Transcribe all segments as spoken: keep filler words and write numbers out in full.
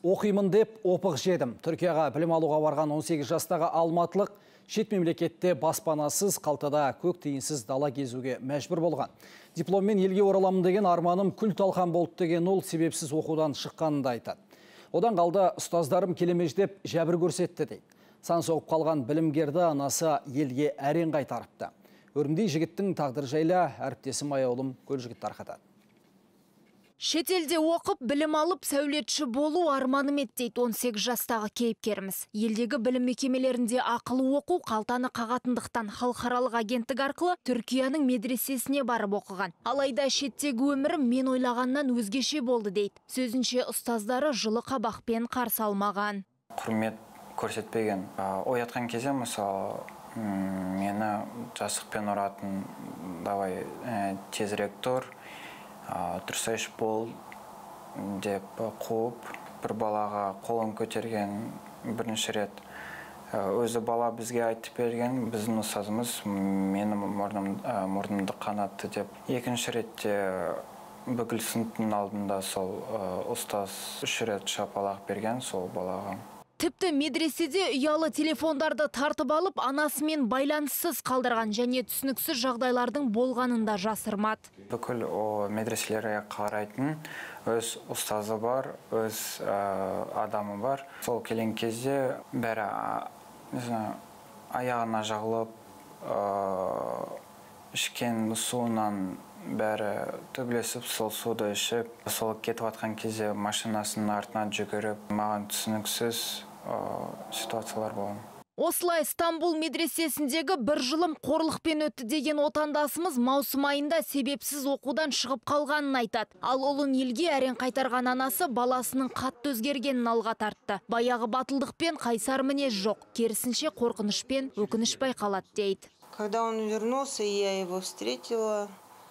Оқимын деп опық жедім. Түркияға білім алуға барған он сегіз жастағы алматылық шет мемлекетте баспанасыз, қалтада көк тиынсыз дала кезуге мәжбүр болған. Дипломмен елге ораламын деген арманым күл талқан болды деген ол себепсіз оқудан шыққанын да айтады. Одан қалды ұстаздарым келемеждеп жәбір көрсетті дейді. Сан соғып қалған білімгерді анасы елге әрең қайтарыпты. Өрімдей жігіттің тағдыр жайлы әріптесім Аяулым Көлжігіт тарқатады. Шетелде оқып, білім алып, сәулетші болу арманым еді дейді он сегіз жастағы кейіпкеріміз. Елдегі білім мекемелерінде ақылы оқу қалтаны қағатындықтан халықаралық агенттік арқылы Түркияның медресесіне барып оқыған. Алайда шеттегі өмірім мен ойлағаннан өзгеше болды дейді. Сөзінше ұстаздары жылы қабақпен қарсы алмаған. Құрмет көрсетпеген. Оятқан кезде мысалы мені жасықпен ұратын, давай тезірек тұр, тұрсайш бол деп қуып, бір балаға қолын көтерген бірінші рет. Өзі бала бізге айтып берген, біздің ұстазымыз менің мұрнымды қанатты деп. Екінші ретте бүкіл сыныптың алдында сол ұстаз үш рет шапалақ берген сол балаға. Тіпті медреседе ұялы телефондарды тартып алып, анасымен байланыссыз қалдырған және түсініксіз жағдайлардың болғанында жасырмады. Бүкіл медреселерге қарайтын өз ұстазы бар, өз адамы бар. Сол келген кезде бәрі аяғына жағылып, ішкен суынан бәрі төбелесіп, сол суды ішіп, сол кетіп атқан кезде машинасының артынан жүгіріп, маған түсініксіз ситуациялар болған. Осылай Стамбул медресесіндегі бір жылым қорлықпен өтті деген отандасымыз маусым айында себепсіз оқудан шығып қалғанын айтады. Ал ұлын елге әрең қайтарған анасы баласының қатты өзгергенін алға тартты. Баяғы батылдықпен қайсар мінез жоқ, керісінше қорқынышпен өкініш байқалады дейді. Когда он вернулся, я его встретила.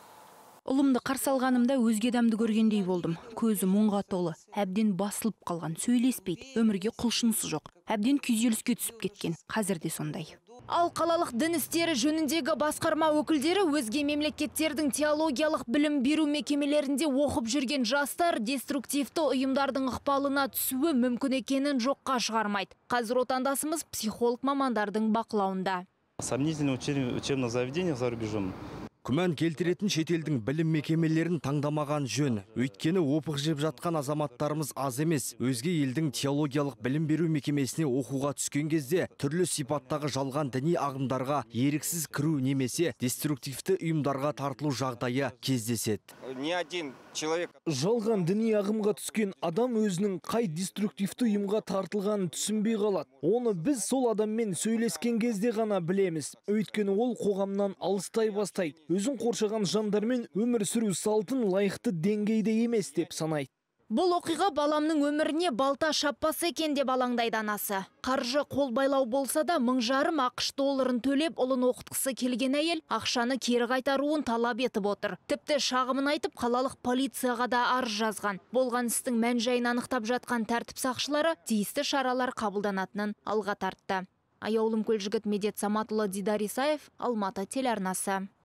Ұлымды қарсы алғанымда өзге адамды көргендей болдым. Көзі мұңға толы, әбден басылып қалған, сөйлеспейді, өмірге құлшынысы жоқ. Әбден күйзеліске түсіп кеткен, қазір де сондай. Ал қалалық дін істері жөніндегі басқарма өкілдері өзге мемлекеттердің теологиялық білім беру мекемелерінде оқып жүрген жастар деструктивті ұйымдардың ықпалына түсуі мүмкін екенін жоққа шығармайды. Қазір отандасымыз психолог мамандардың бақылауында. Сомнительное учебное заведение за рубежом. Күмән келтіретін шетелдің білім мекемелерін таңдамаған жөн. Өйткені опық жеп жатқан азаматтарымыз аз емес. Өзге елдің теологиялық білім беру мекемесіне оқуға түскен кезде түрлі сипаттағы жалған діни ағымдарға еріксіз кіру немесе деструктивті ұйымдарға тартылу жағдайы кездеседі. Ни один человек. Жалған діни ағымға түскен адам өзінің қай деструктивті ұйымға тартылғанын түсінбей қалады. Оны біз сол адаммен сөйлескен кезде ғана білеміз. Өйткені ол қоғамнан алыстай бастайды. Өзін қоршаған жандармен өмір сүру салтын лайықты деңгейде емес деп санайды. Бұл оқиға баламның өміріне балта шаппасы екен деп алаңдайды анасы. Қаржы қол байлау болса да мың жарым ақш долларын төлеп ұлын оқытқысы келген әйел ақшаны кері қайтаруын талап етіп отыр. Тіпті шағымын айтып қалалық полицияға да арыз жазған. Болған істің мән жайын анықтап жатқан тәртіп сақшылары тиісті шаралар қабылданатынын алға тартты. Аяулым Көлжігіт, Медет Саматұлы, Дидар Исаев, Алматы телеарнасы.